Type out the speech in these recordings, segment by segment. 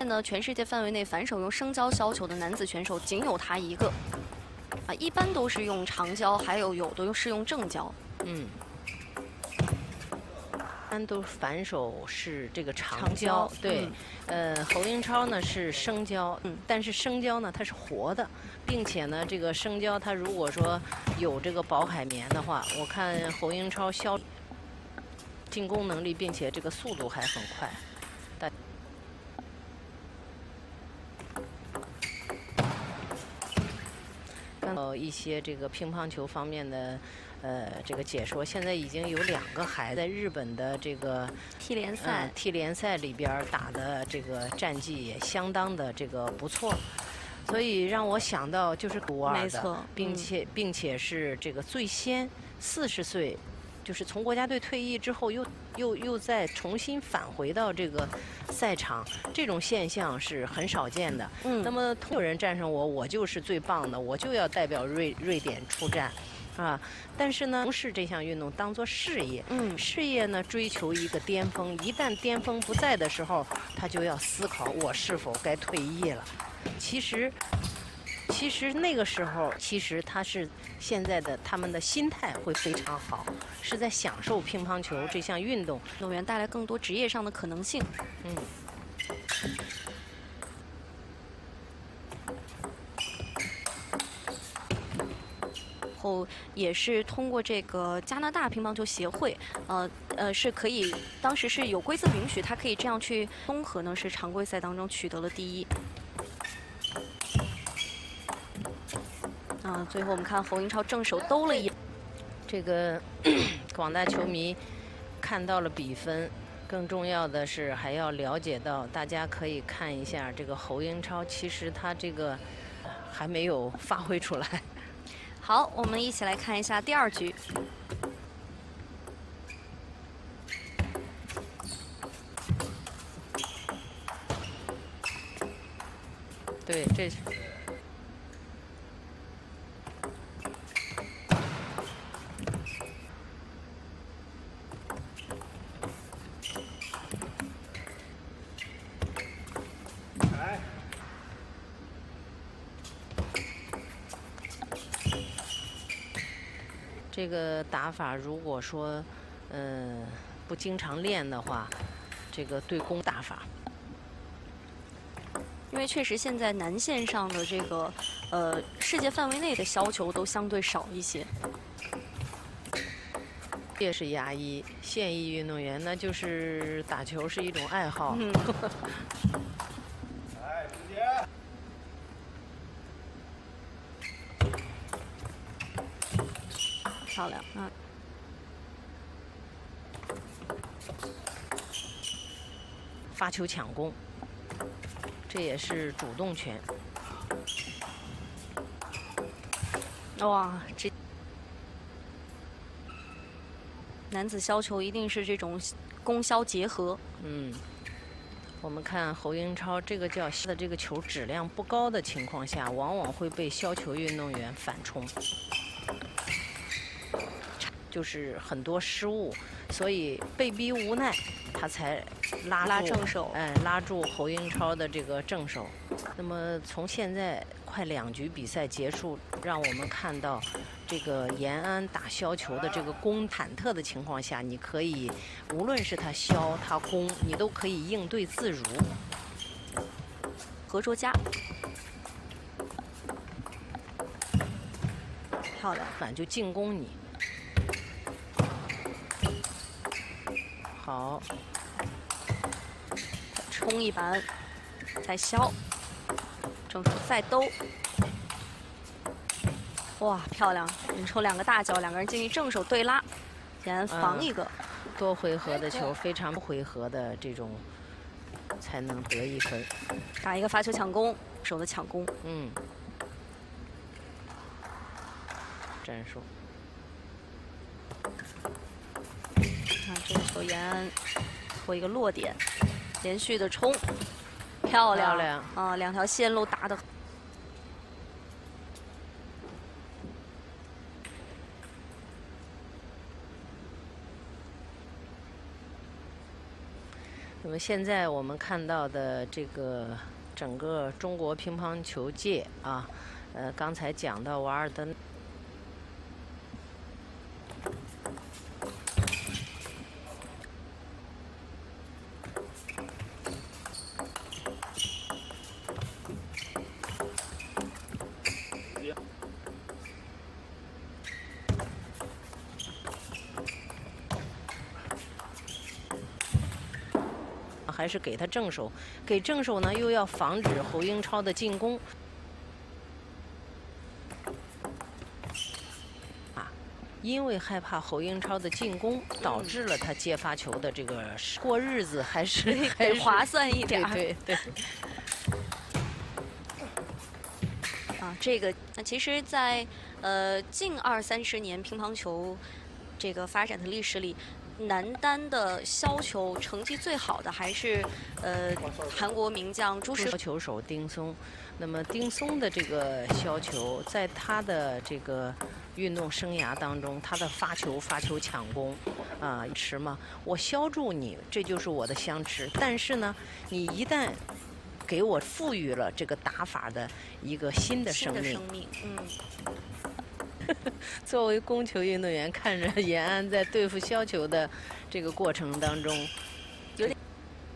呢，全世界范围内反手用生胶削球的男子选手仅有他一个。一般都是用长胶，还有的是用正胶。 嗯。 一般都反手是这个长胶，对，侯英超呢是生胶，但是生胶呢它是活的，并且呢这个生胶它如果说有这个保海绵的话，我看侯英超进攻能力，并且这个速度还很快。看到一些这个乒乓球方面的。 这个解说现在已经有2个孩子在日本的这个 T 联赛 ，T 联赛里边打的这个战绩也相当的这个不错，所以让我想到就是独二的，并且是这个最先40岁，就是从国家队退役之后又再重新返回到这个赛场，这种现象是很少见的。那么没有人战胜我，我就是最棒的，我就要代表瑞典出战。 啊，但是呢，视这项运动当作事业，事业呢追求一个巅峰，一旦巅峰不在的时候，他就要思考我是否该退役了。其实那个时候，其实他是现在的他们的心态会非常好，是在享受乒乓球这项运动， 运动员带来更多职业上的可能性。后也是通过这个加拿大乒乓球协会，是可以，当时是有规则允许，他可以这样去综合呢，是常规赛当中取得了第1。最后我们看侯英超正手兜了一， 这个广大球迷看到了比分，更重要的是还要了解到，大家可以看一下这个侯英超，其实他这个还没有发挥出来。 好，我们一起来看一下第2局。 对，这是。这个打法，如果说，不经常练的话，这个对攻打法。 因为确实现在男线上的这个，世界范围内的削球都相对少一些。 这是亚裔、现役运动员，那就是打球是一种爱好。 哎，朱姐。 漂亮啊！ 发球抢攻，这也是主动权。 哇，这男子削球一定是这种攻削结合。 我们看侯英超这个叫的这个球质量不高的情况下，往往会被削球运动员反冲。 就是很多失误，所以被逼无奈，他才拉正手， 拉住侯英超的这个正手。那么从现在快2局比赛结束，让我们看到这个延安打削球的这个攻忐忑的情况下，你可以无论是他削他攻，你都可以应对自如。 何卓佳，漂亮， 反就进攻你。 好， 冲一板，再削，正手再兜，哇，漂亮！你抽2个大脚，2个人进行正手对拉，先防一个。 多回合的球，非常回合的这种才能得1分。 打一个发球抢攻，手的抢攻。 战术。 看这个球，延安拖一个落点，连续的冲，漂亮啊！2条线路打的。 那么现在我们看到的这个整个中国乒乓球界啊，刚才讲到瓦尔德。还是给他正手，给正手呢，又要防止侯英超的进攻。因为害怕侯英超的进攻，导致了他接发球的这个过日子还是划算一点。 对。 啊，这个那其实在，近20-30年乒乓球这个发展的历史里。男单的削球成绩最好的还是韩国名将朱时球手丁松。那么丁松的这个削球，在他的这个运动生涯当中，他的发球抢攻啊，持嘛，我削住你，这就是我的相持。但是呢，你一旦给我赋予了这个打法的一个新的生命，作为攻球运动员，看着延安在对付削球的这个过程当中，有点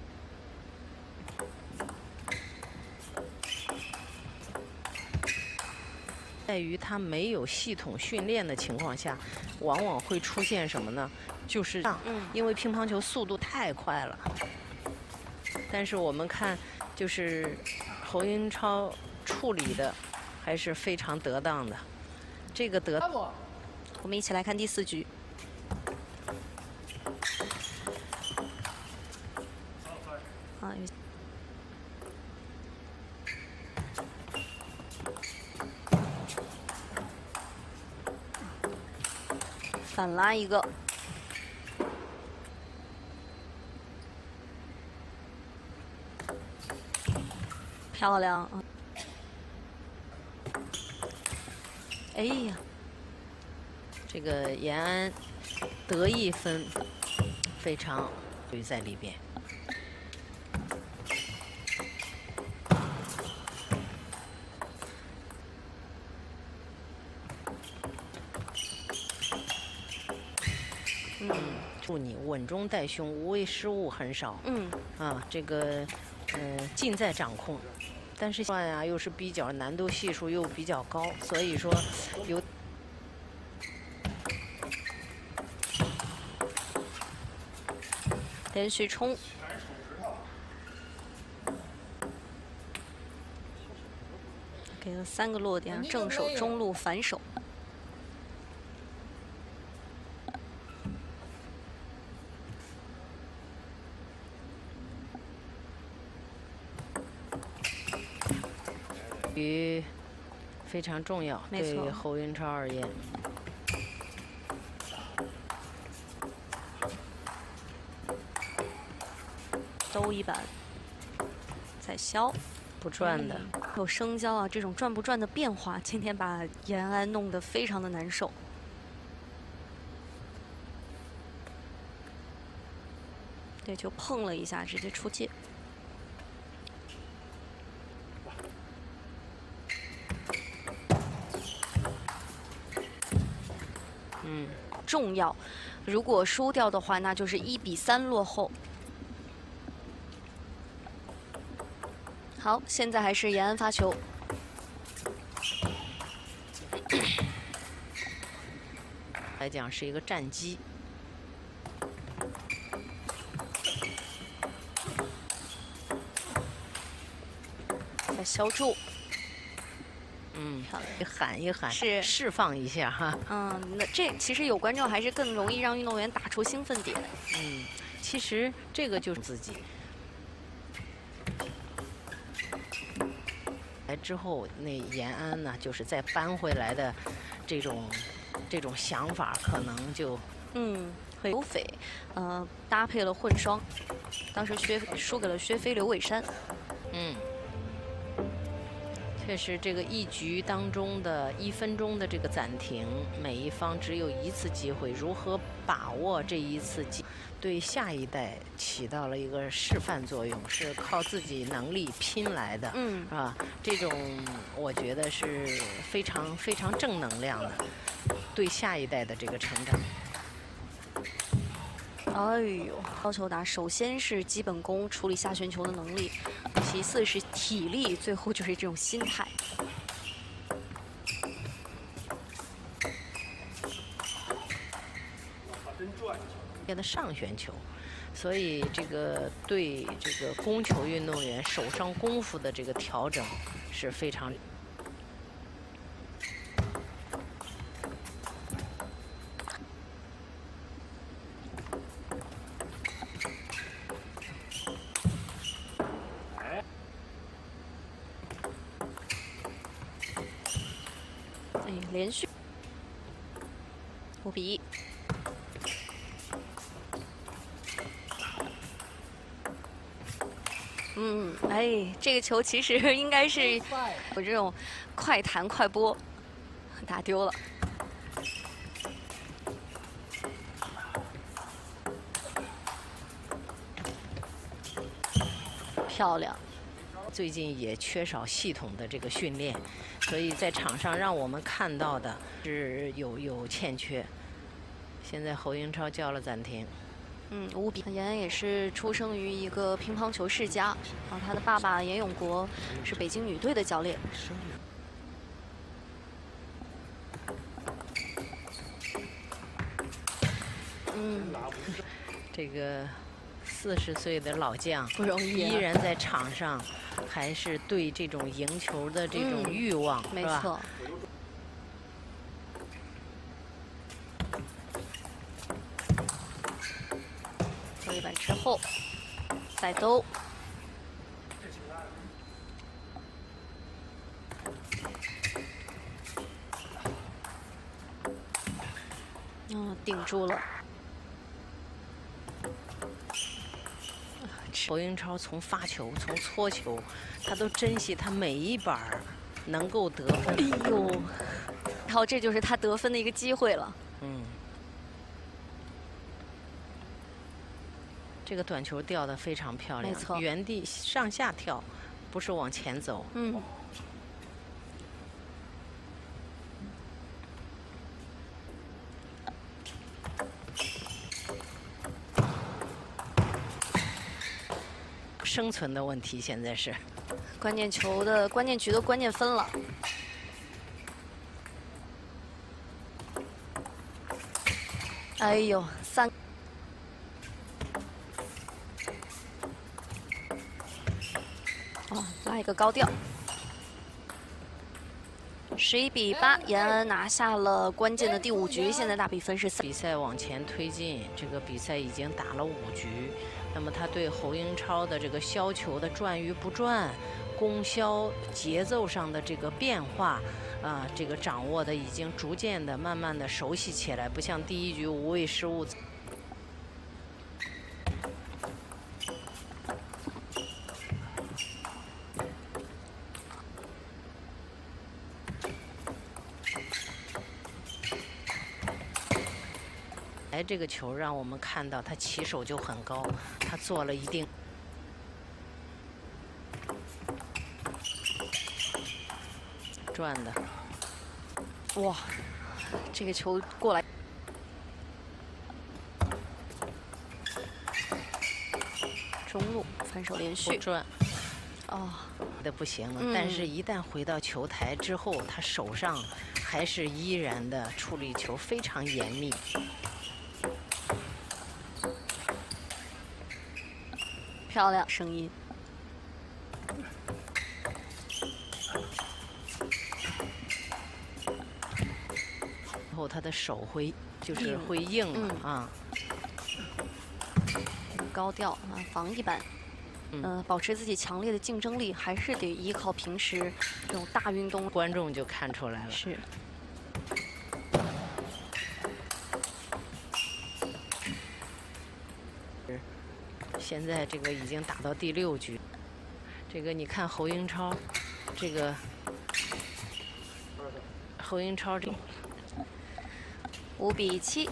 在于他没有系统训练的情况下，往往会出现什么呢？就是因为乒乓球速度太快了。但是我们看，就是侯英超处理的还是非常得当的。这个我们一起来看第4局。啊，反拉一个。漂亮啊！哎呀， 这个延安得一分非常在里边。祝你稳中带凶，无谓失误很少。这个尽在掌控。但是算啊，又是比较难度系数又比较高，所以说有连续冲，给了3个落点，正手、中路、反手。 非常重要，对侯英超而言。 兜一板，再削， 不转的。 有生胶啊，这种转不转的变化，今天把延安弄得非常的难受。对，就碰了一下，直接出界。重要，如果输掉的话，那就是1比3落后。好，现在还是延安发球。 来讲是一个战机。 再削住。 喊一喊， 是释放一下哈。 那这其实有观众还是更容易让运动员打出兴奋点。 其实这个就是自己。来之后，那延安呢，就是再扳回来的这种想法，可能就会刘斐，搭配了混双，当时输给了薛飞、刘伟珊。 确实，这个一局当中的1分钟的这个暂停，每一方只有1次机会，如何把握这一次机，对下一代起到了一个示范作用，是靠自己能力拼来的，是吧？这种我觉得是非常非常正能量的，对下一代的这个成长。 哎呦，高球打首先是基本功，处理下旋球的能力，其次是体力，最后就是这种心态。 的上旋球，所以这个对这个攻球运动员手上功夫的这个调整是非常。 哎，连续5比1。哎，这个球其实应该是有这种快弹快拨，打丢了。漂亮。 最近也缺少系统的这个训练，所以在场上让我们看到的是有欠缺。现在侯英超叫了暂停。 5比。严也是出生于一个乒乓球世家，他的爸爸严永国是北京女队的教练。 这个40岁的老将不容易， 依然在场上，还是对这种赢球的这种欲望， 没错。走一板之后，再兜。顶住了。 侯英超从发球、从搓球，他都珍惜他每一板能够得分。 哎呦，然后这就是他得分的一个机会了。 这个短球吊得非常漂亮， 没错， 原地上下跳，不是往前走。生存的问题现在是关键球的关键局的关键分了。哎呦，3。拉一个高调。11比8，延安拿下了关键的第5局，现在大比分是3。 比赛往前推进，这个比赛已经打了5局。那么他对侯英超的这个削球的转与不转、攻削节奏上的这个变化，这个掌握的已经逐渐的、慢慢的熟悉起来，不像第1局无谓失误。这个球让我们看到他起手就很高，他做了一定转的。 哇，这个球过来，中路反手连续转。的不行了，但是一旦回到球台之后，他手上还是依然的处理球非常严密。 漂亮，声音。 然后他的手会就是会硬了高调防一板。保持自己强烈的竞争力，还是得依靠平时这种大运动。 观众就看出来了。 是。 现在这个已经打到第6局，这个你看侯英超，这个侯英超这 5比7。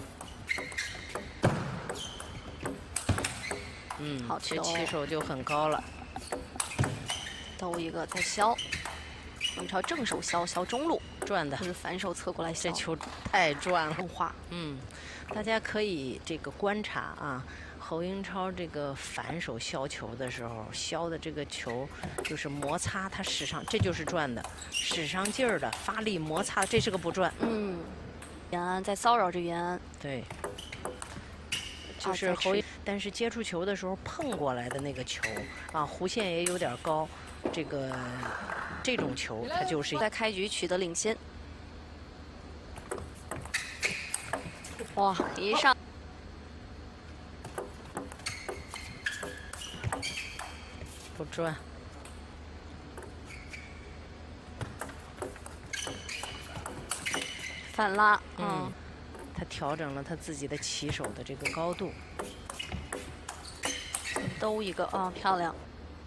好球， 这起手就很高了。 兜一个再削，侯英超正手削中路， 转的， 就是反手侧过来削。 这球太转了。 化， 大家可以这个观察啊。侯英超这个反手削球的时候，削的这个球就是摩擦，它使上，这就是转的，使上劲儿的，发力摩擦，这是个不转。 延安在骚扰着袁安。 对，就是侯，但是接触球的时候碰过来的那个球啊，弧线也有点高，这种球它就是在开局取得领先。哇，一上。 不转， 反拉， 他调整了他自己的起手的这个高度， 兜一个啊，漂亮。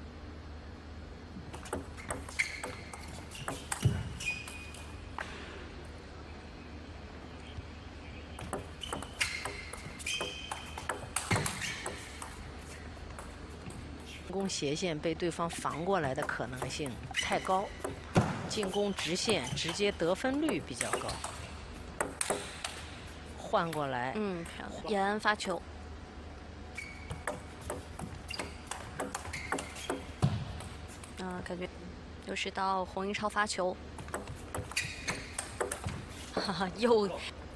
进攻斜线被对方防过来的可能性太高，进攻直线直接得分率比较高。换过来， 漂亮。延安发球，感觉又是到洪英超发球，哈哈，又。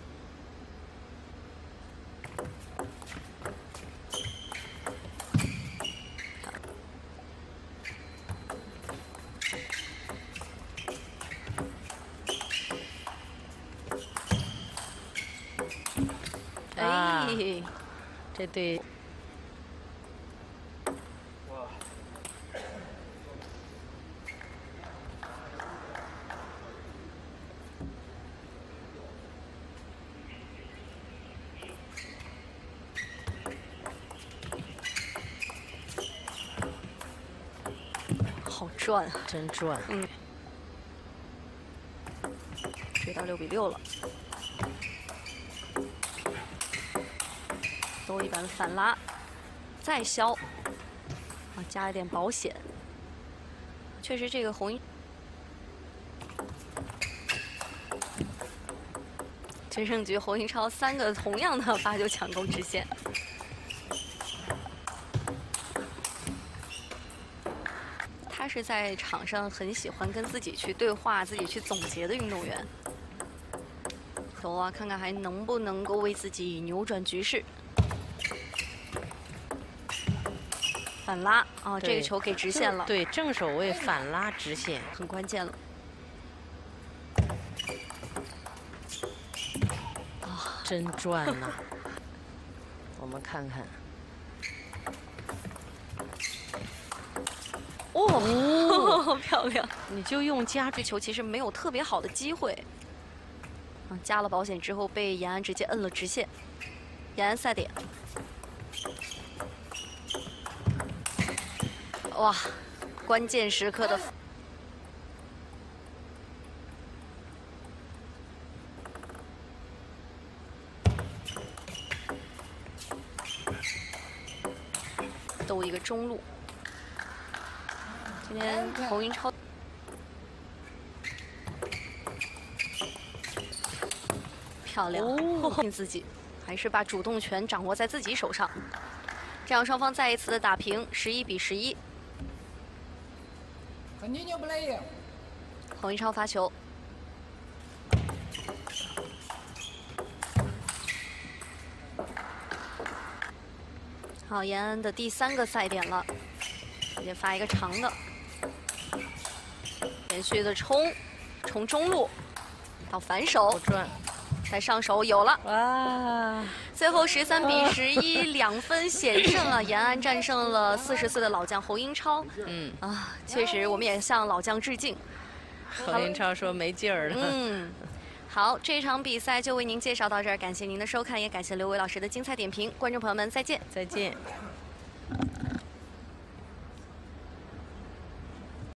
这对， 好转啊， 真转。 追到6比6了。兜一板反拉，再削，加一点保险。确实，这个红，决胜局侯英超3个同样的发球抢攻直线。他是在场上很喜欢跟自己去对话、自己去总结的运动员。走啊，看看还能不能够为自己扭转局势。反拉啊，这个球给直线了。 对，正手位反拉直线很关键了。 真转呐！我们看看。 哦，漂亮！ 你就用加这球其实没有特别好的机会。加了保险之后被延安直接摁了直线。延安赛点。哇，关键时刻的。兜一个中路。今天侯英超漂亮，信自己，还是把主动权掌握在自己手上。这样双方再一次的打平，11比11。侯英超发球。好，延安的第3个赛点了，直接发一个长的，连续的冲中路，到反手转， 再上手有了。 哇！ 最后13比11，2分险胜了，延安战胜了40岁的老将侯英超。确实，我们也向老将致敬。 侯英超说没劲儿了。 好，这场比赛就为您介绍到这儿，感谢您的收看，也感谢刘伟老师的精彩点评。观众朋友们，再见。 再见。